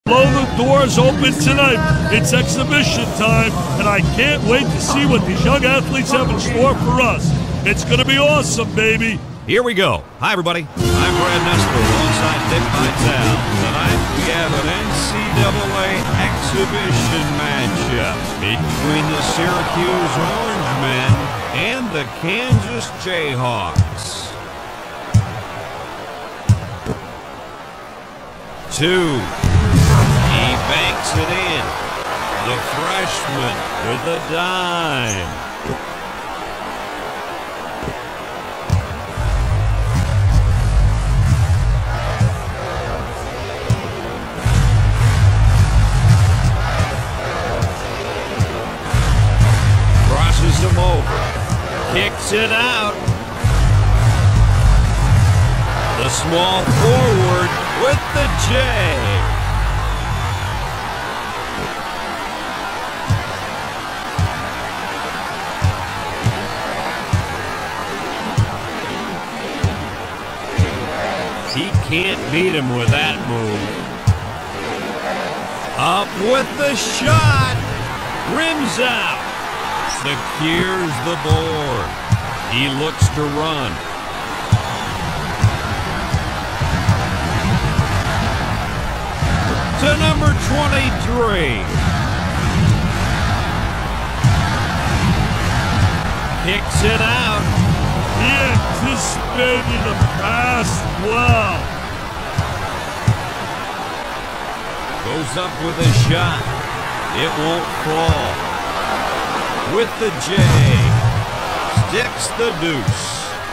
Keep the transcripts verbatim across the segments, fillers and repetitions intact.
Blow the doors open tonight. It's exhibition time, and I can't wait to see what these young athletes have in store for us. It's going to be awesome, baby. Here we go. Hi, everybody. I'm Brad Nessler alongside Dick Vitale. Tonight we have an N C double A exhibition matchup between the Syracuse Orange Men and the Kansas Jayhawks. Two. He banks it in. The freshman with a dime. Crosses him over. Kicks it out. The small forward with the J. He can't beat him with that move. Up with the shot. Rims out. Secures the board. He looks to run. To number twenty-three. Kicks it out. He anticipated the pass well. Goes up with a shot. It won't fall. With the J. Sticks the deuce.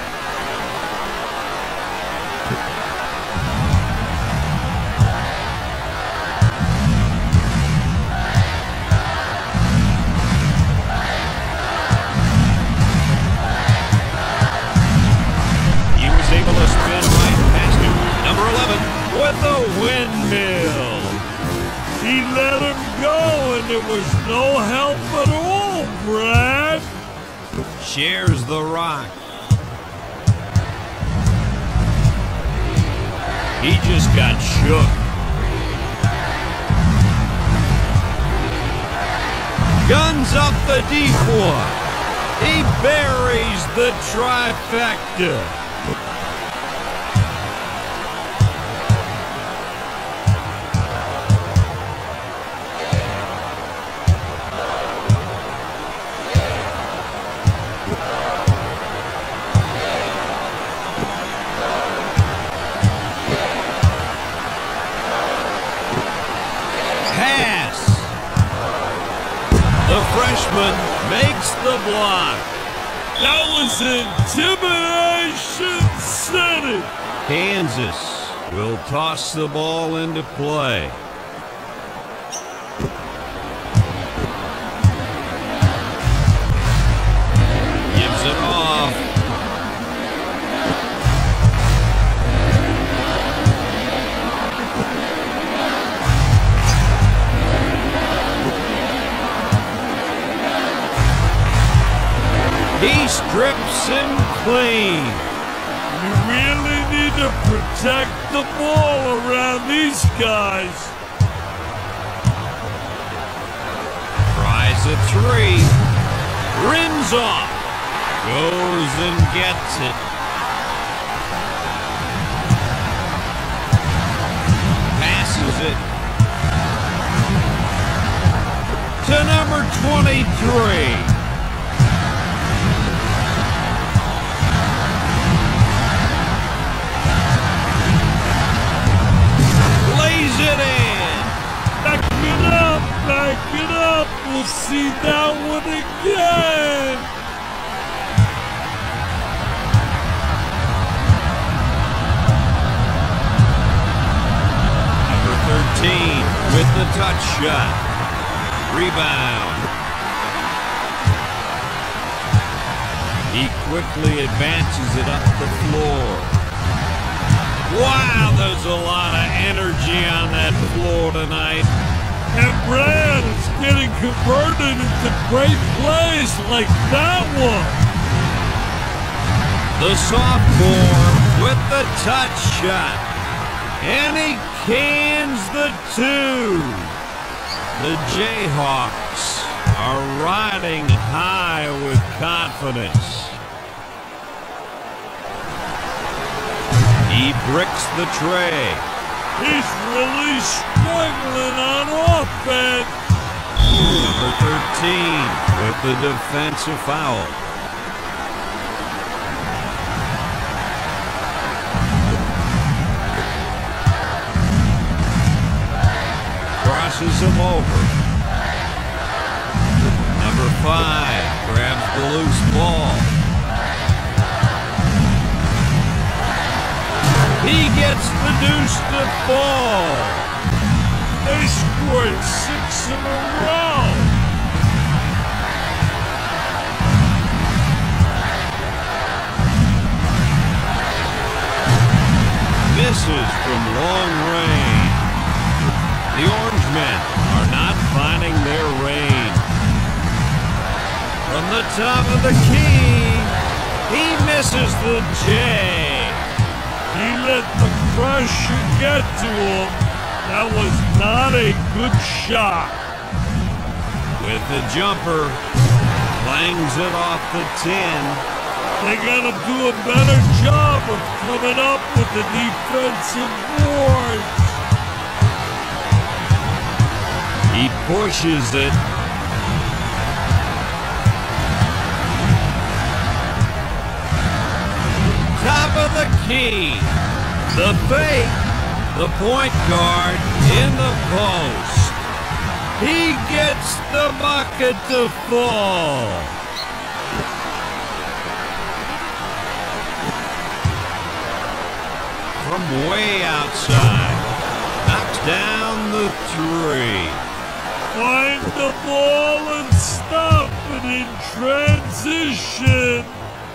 Able to spin right past him. Number eleven with a windmill. He let him go, and it was no help at all, Brad. Shares the rock. He just got shook. Guns up the deep one. He buries the trifecta. The freshman makes the block. That was intimidation city. Kansas will toss the ball into play. Gives it off. He strips him clean. You really need to protect the ball around these guys. Tries a three. Rims off. Goes and gets it. Passes it. To number twenty-three. It in. Back it up, back it up. We'll see that one again. Number thirteen with the touch shot. Rebound. He quickly advances it up the floor. Wow, there's a lot of energy on that floor tonight. And Brad is getting converted into great plays like that one. The sophomore with the touch shot. And he cans the two. The Jayhawks are riding high with confidence. He bricks the tray. He's really struggling on offense. Number thirteen with the defensive foul. Crosses him over. Number five grabs the loose ball. He gets the deuce to fall. They scored six in a row. Misses from long range. The Orangemen are not finding their range. From the top of the key, he misses the J. He let the pressure get to him. That was not a good shot. With the jumper, clangs it off the ten. They gotta do a better job of coming up with the defensive boards. He pushes it. Top of the key. The fake. The point guard in the post. He gets the bucket to fall. From way outside. Knocks down the three. Find the ball and stop it in transition.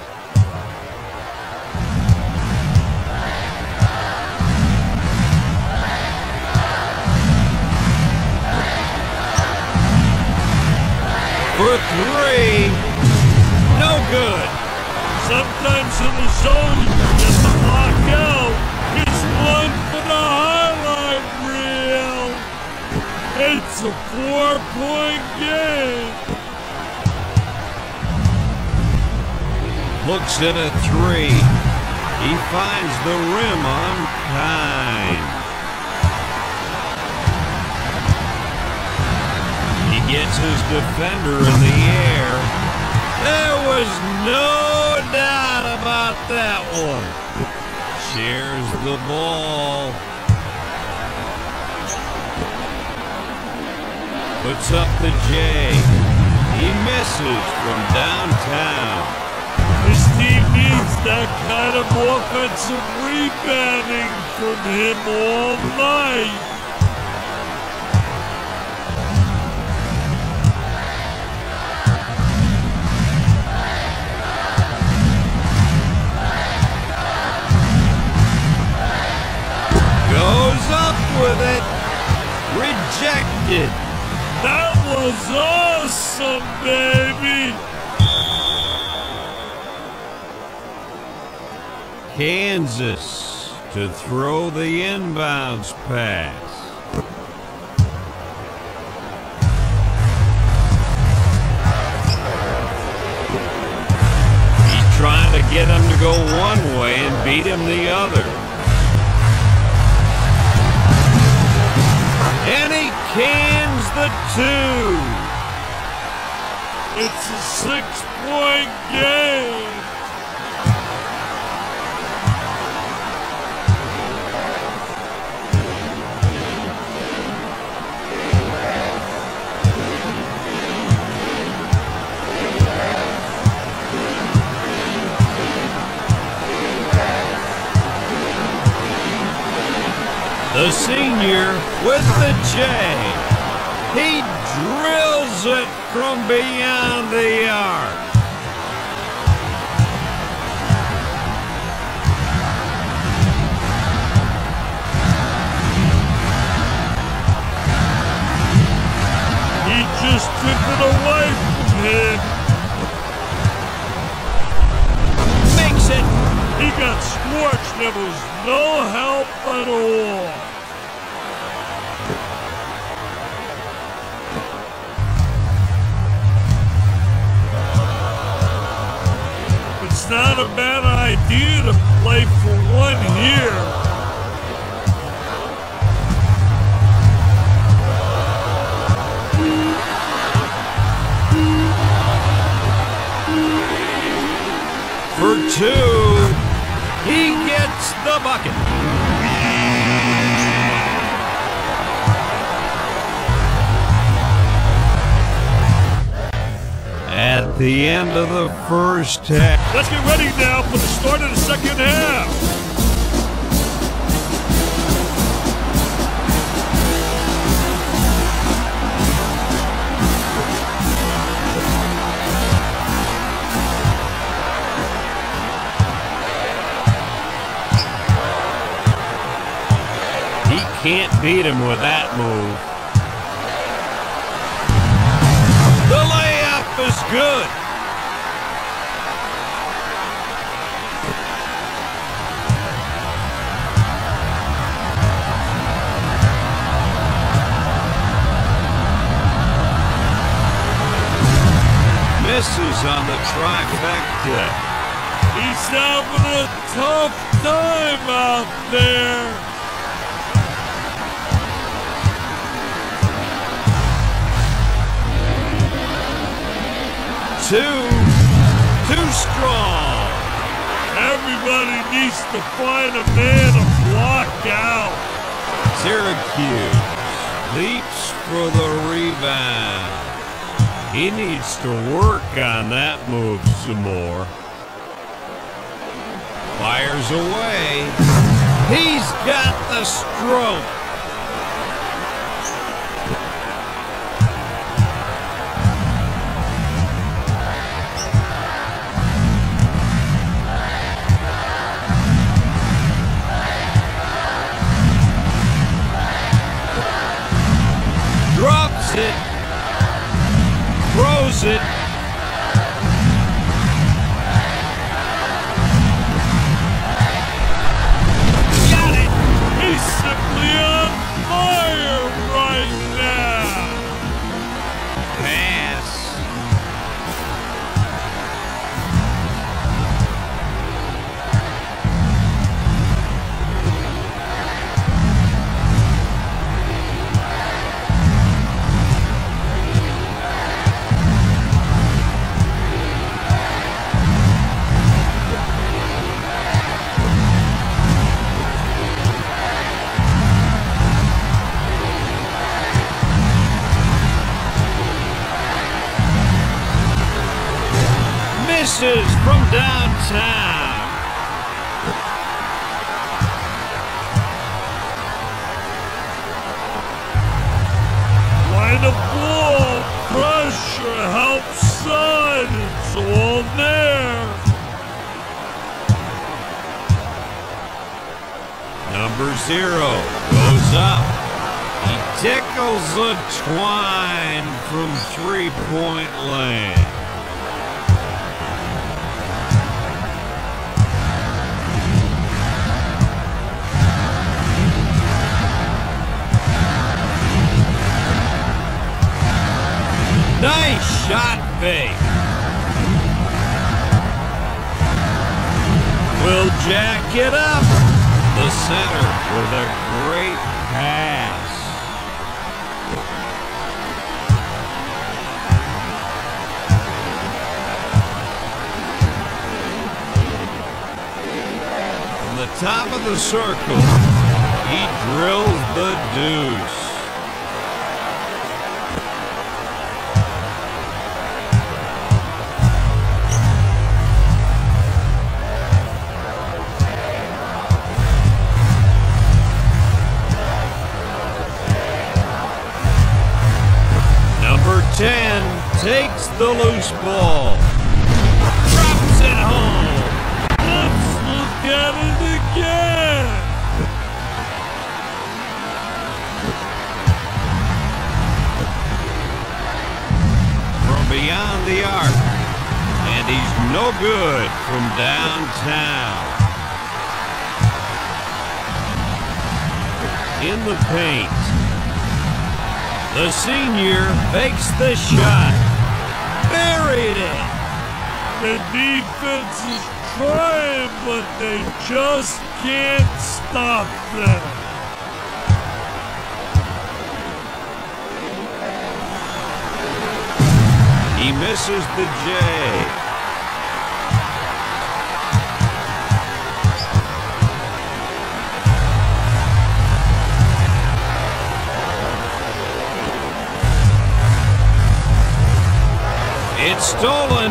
For three, no good. Sometimes in the zone, you can get the block out. It's one for the highlight reel. It's a four-point game. Looks at a three. He finds the rim on time. Gets his defender in the air. There was no doubt about that one. Shares the ball. Puts up the J. He misses from downtown. This team needs that kind of offensive rebounding from him all night. Goes up with it. Rejected. That was awesome, baby. Kansas to throw the inbounds pass. He's trying to get him to go one way and beat him the other. And he cans the two. It's a six-point game. The senior with the J. He drills it from beyond the arc. He just took it away from him. Makes it. He got scorched. There was no help at all. It's not a bad idea to play for one here. For two, he gets the bucket. At the end of the first half. Let's get ready now for the start of the second half. Can't beat him with that move. The layup is good. Misses on the trifecta. He's having a tough time out there. Too, too strong. Everybody needs to find a man to block out. Syracuse leaps for the rebound. He needs to work on that move some more. Fires away. He's got the stroke. Drops it, throws it. Got it! He's simply on fire right now. Pass. Misses from downtown. Line of ball, pressure, help side, it's all there. Number zero goes up. He tickles the twine from three-point land. Nice shot fake. Will jack it up. The center with a great pass. From the top of the circle, he drills the deuce. ten takes the loose ball. Drops it home. Let's look at it again. From beyond the arc. And he's no good from downtown. in the paint. The senior fakes the shot. Buried it. The defense is trying, but they just can't stop them. He misses the J. It's stolen.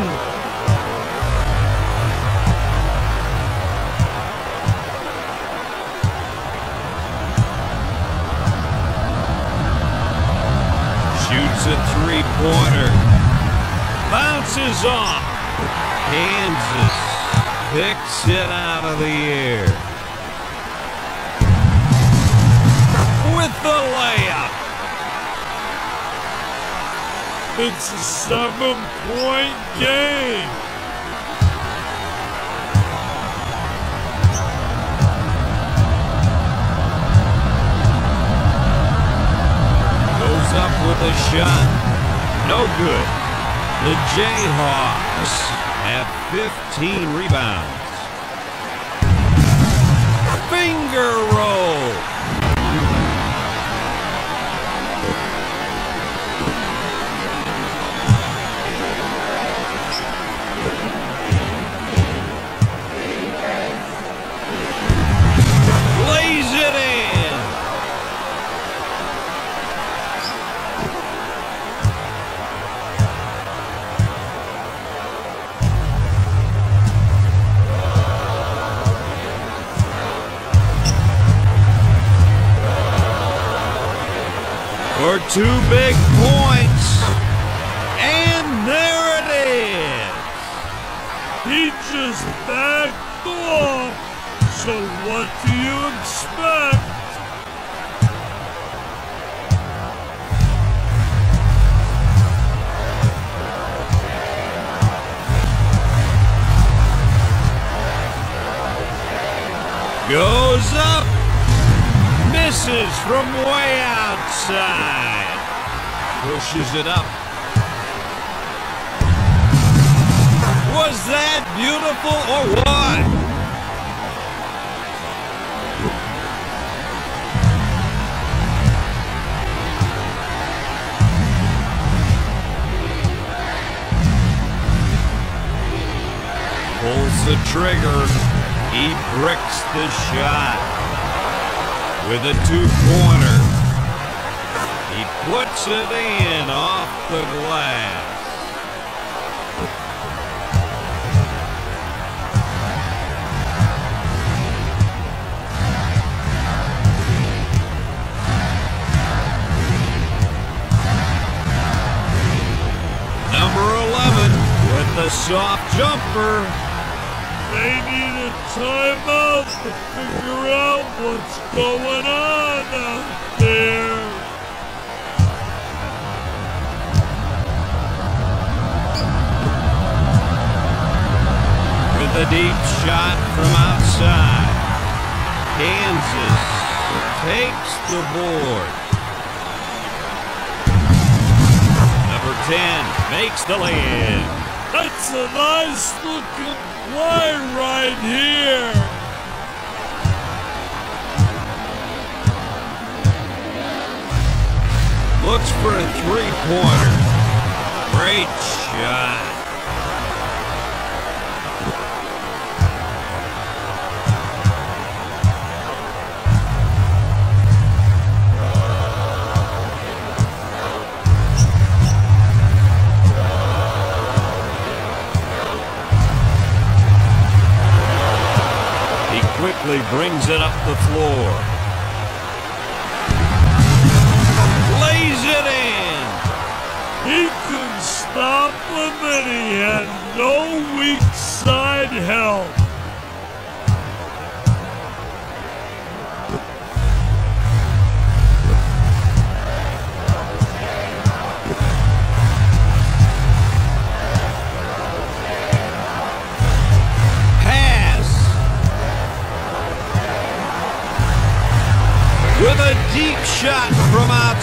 Shoots a three-pointer. Bounces off. Kansas picks it out of the air. With the layup. It's a seven-point game. Goes up with a shot. No good. The Jayhawks have fifteen rebounds. Finger roll. Lays it in. For two big points. And there it is. He just backed off. So what do you expect? Goes up. Misses from way outside. Pushes it up. Was that beautiful or what? Pulls the trigger. He bricks the shot with a two-pointer. He puts it in off the glass. Number eleven with the soft jumper. They need a timeout to figure out what's going on out there. With a deep shot from outside. Kansas takes the board. Number ten makes the lay-in. That's a nice looking play right here. Looks for a three-pointer. Great shot. Quickly brings it up the floor. Lays it in. He couldn't stop him and he had no weak side help.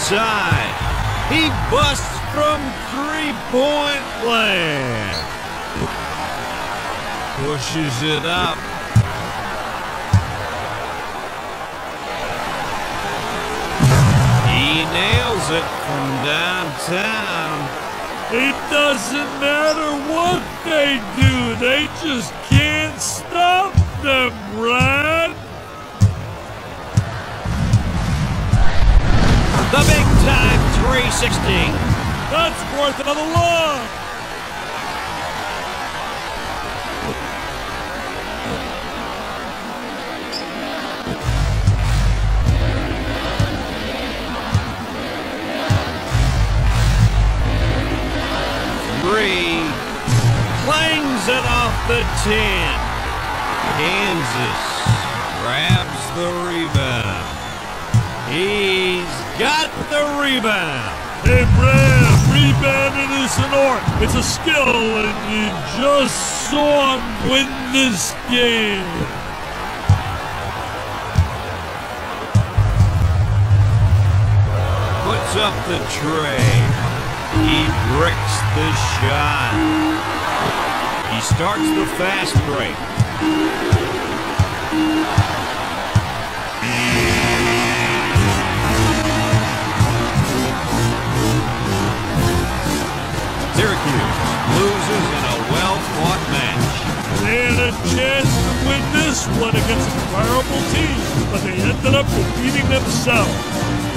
inside. He busts from three-point land. Pushes it up. He nails it from downtown. It doesn't matter what they do, they just can't stop them, Brad. The big time three sixty. That's worth another love. Three. Clangs it off the ten. Kansas grabs the rebound. He's got the rebound. Hey, Brad, rebounding is an art. It's a skill, and you just saw him win this game. Puts up the tray. He bricks the shot. He starts the fast break. Syracuse loses in a well-fought match. They had a chance to win this one against a comparable team, but they ended up defeating themselves.